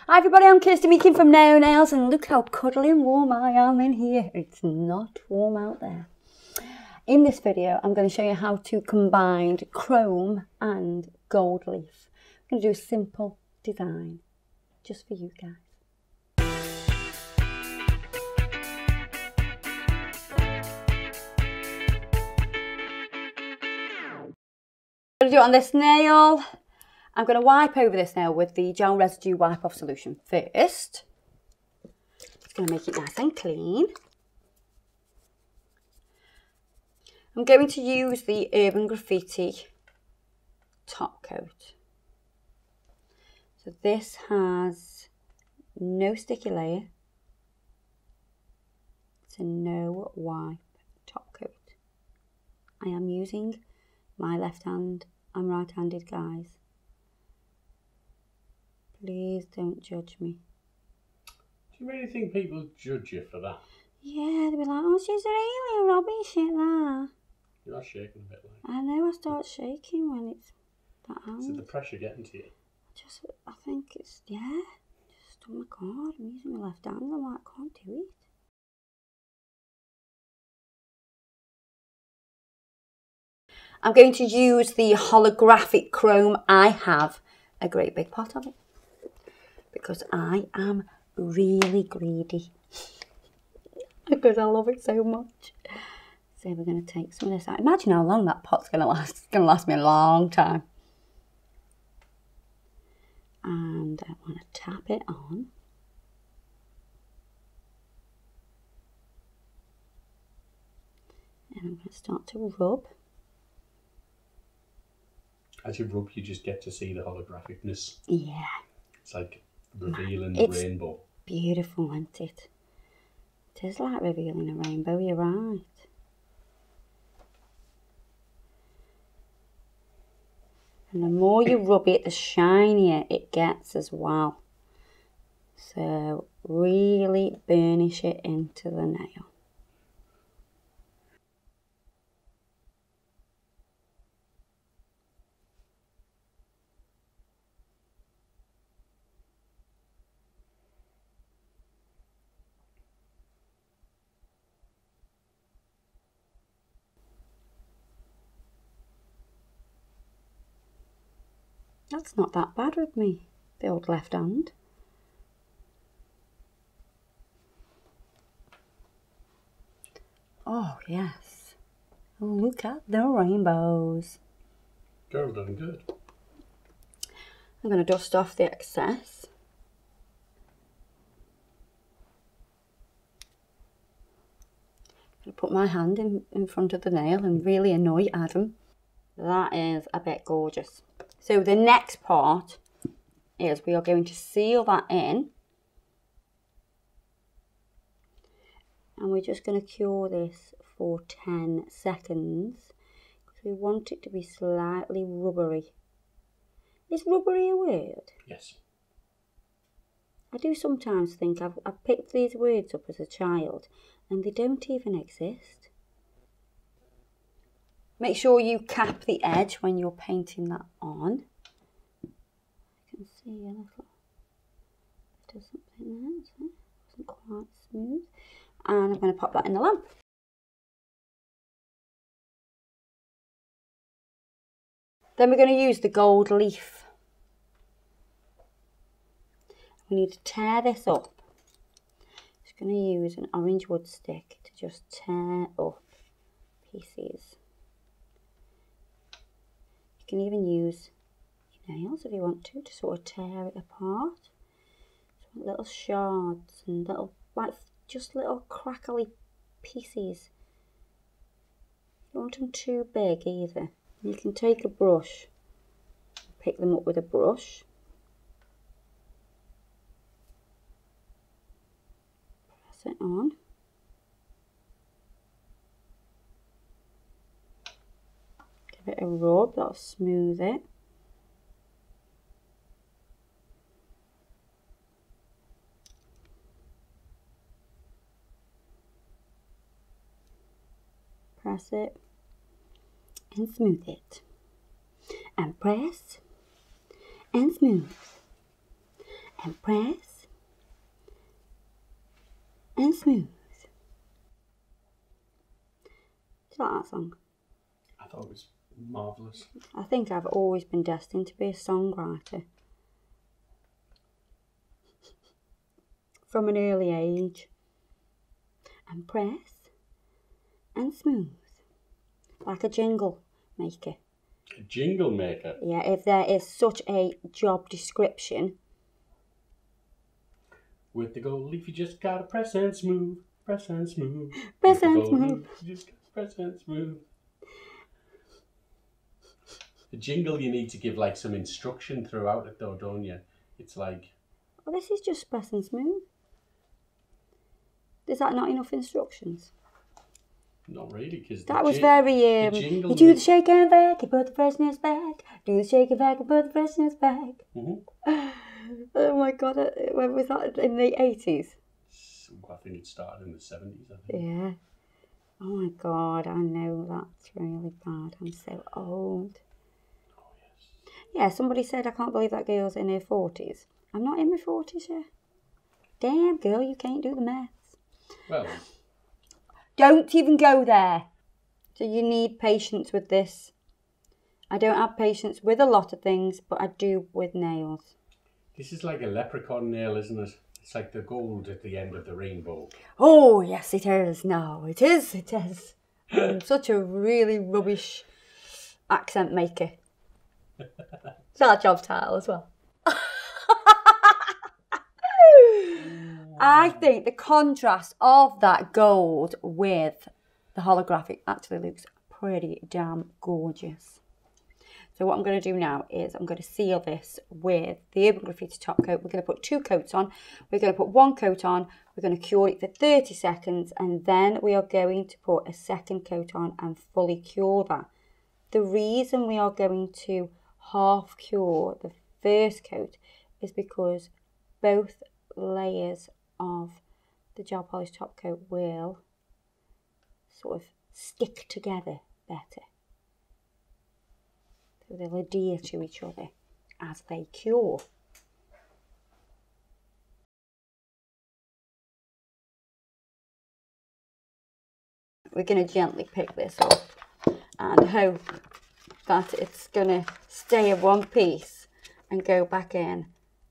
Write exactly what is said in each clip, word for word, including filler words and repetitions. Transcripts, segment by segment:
Hi everybody, I'm Kirsty Meakin from Naio Nails, and look how cuddly and warm I am in here. It's not warm out there. In this video, I'm going to show you how to combine chrome and gold leaf. I'm going to do a simple design just for you guys. I'm going to do it on this nail. I'm going to wipe over this nail with the gel residue wipe off solution first. It's going to make it nice and clean. I'm going to use the Urban Graffiti top coat. So this has no sticky layer. It's a no wipe top coat. I am using my left hand. I'm right-handed, guys. Please don't judge me. Do you really think people judge you for that? Yeah, they'll be like, oh, she's really rubbish at that. You are shaking a bit like. I know I start shaking when it's that hand. Is it the pressure getting to you? Just, I think it's, yeah. Just, oh my God, I'm using my left hand. I'm like, I can't do it. I'm going to use the holographic chrome. I have a great big pot of it because I am really greedy because I love it so much. So we're going to take some of this out. Imagine how long that pot's going to last. It's going to last me a long time. And I want to tap it on. And I'm going to start to rub. As you rub, you just get to see the holographicness. Yeah. It's like revealing it's the rainbow. Beautiful, isn't it? It is like revealing a rainbow, you're right. And the more you rub it, the shinier it gets as well. So really burnish it into the nail. That's not that bad with me, the old left hand. Oh yes, look at the rainbows. Girl done good. I'm going to dust off the excess. I'm going to put my hand in, in front of the nail and really annoy Adam. That is a bit gorgeous. So the next part is we are going to seal that in. And we're just going to cure this for ten seconds. Because we want it to be slightly rubbery. Is rubbery a word? Yes. I do sometimes think I've, I've picked these words up as a child and they don't even exist. Make sure you cap the edge when you're painting that on. You can see a little bit of something there, so it wasn't quite smooth. And I'm going to pop that in the lamp. Then we're going to use the gold leaf. We need to tear this up. Just going to use an orange wood stick to just tear up pieces. You can even use your nails if you want to, to sort of tear it apart. Just want little shards and little, like, just little crackly pieces. You don't want them too big either. You can take a brush, pick them up with a brush. Press it on. Give it a rub, that'll smooth it. Press it and smooth it. And press and smooth and press and smooth. Do you like that song? I thought it was marvellous. I think I've always been destined to be a songwriter. From an early age. And press and smooth. Like a jingle maker. A jingle maker? Yeah, if there is such a job description. With the gold leaf, you just gotta press and smooth. Press and smooth. Press and smooth. You just gotta press and smooth. The jingle, you need to give like some instruction throughout it though, don't you? It's like... Well, this is just press and smooth. Is that not enough instructions? Not really, because that was very. Um, you do the shake and back, you put the freshness back. Do the shake and back, and put the freshness back. Mm-hmm. Oh my god! When was that? In the eighties? I think it started in the seventies. I think. Yeah. Oh my god! I know that's really bad. I'm so old. Oh yes. Yeah. Somebody said I can't believe that girl's in her forties. I'm not in my forties yet. Damn girl, you can't do the maths. Well. Don't even go there. So you need patience with this. I don't have patience with a lot of things, but I do with nails. This is like a leprechaun nail, isn't it? It's like the gold at the end of the rainbow. Oh, yes, it is. No, it is. It is. I'm such a really rubbish accent maker. It's our job title as well. I think the contrast of that gold with the holographic actually looks pretty damn gorgeous. So what I'm going to do now is I'm going to seal this with the Urban Graffiti top coat. We're going to put two coats on. We're going to put one coat on. We're going to cure it for thirty seconds. And then we are going to put a second coat on and fully cure that. The reason we are going to half cure the first coat is because both layers of the gel polish top coat will sort of stick together better. So they'll adhere to each other as they cure. We're going to gently pick this up and hope that it's going to stay in one piece and go back in.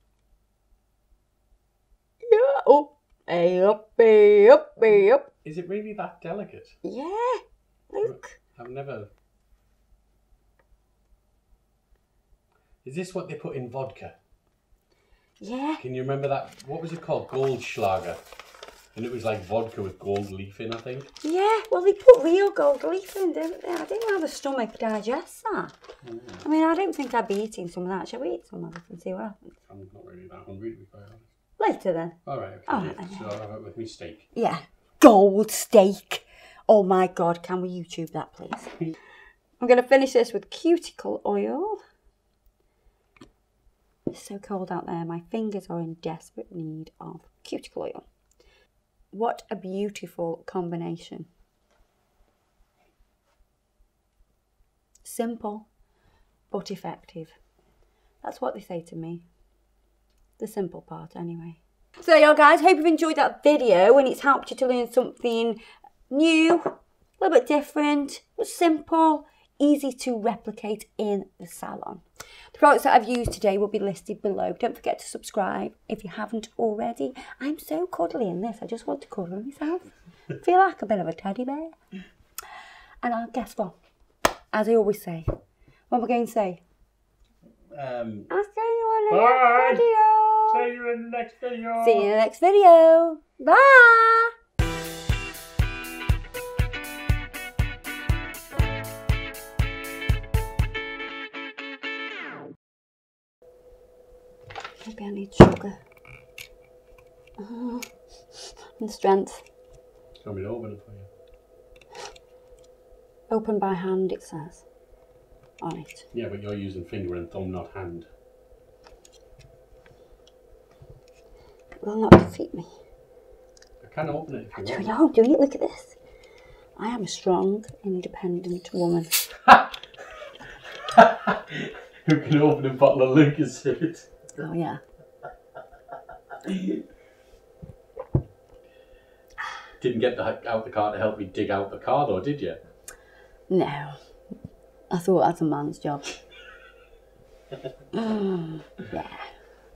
Yeah, oh, hey up, hey up, hey up. Is it really that delicate? Yeah, look. I've never... Is this what they put in vodka? Yeah. Can you remember that? What was it called? Goldschlager. And it was like vodka with gold leaf in, I think. Yeah, well, they put real gold leaf in, don't they? I didn't know how the stomach digests that. Mm. I mean, I don't think I'd be eating some of that. Shall we eat some of it and see what happens? I'm not really that hungry, to be quite honest. Later then. All right, okay. All right, then. So I'll have it with me steak. Yeah. Gold steak. Oh my God, can we YouTube that, please? I'm going to finish this with cuticle oil. It's so cold out there. My fingers are in desperate need of cuticle oil. What a beautiful combination. Simple, but effective. That's what they say to me. The simple part, anyway. So there you go, guys. Hope you've enjoyed that video and it's helped you to learn something new, a little bit different, but simple, easy to replicate in the salon. The products that I've used today will be listed below. Don't forget to subscribe if you haven't already. I'm so cuddly in this. I just want to cuddle myself. Feel like a bit of a teddy bear. And I'll guess what? As I always say. What am I going to say? Um, I'll see you in the bye. next video. See you in the next video. See you in the next video. Bye. Maybe I need sugar. Oh, and strength. Do you want me to open it for you? Open by hand, it says on it. Yeah, but you're using finger and thumb, not hand. It will not defeat me. I can open it if you want. No, do it. Look at this. I am a strong, independent woman. Who can open a bottle of Lucas? Oh, yeah. Didn't get the, out the car to help me dig out the car though, did you? No. I thought that's a man's job. Yeah.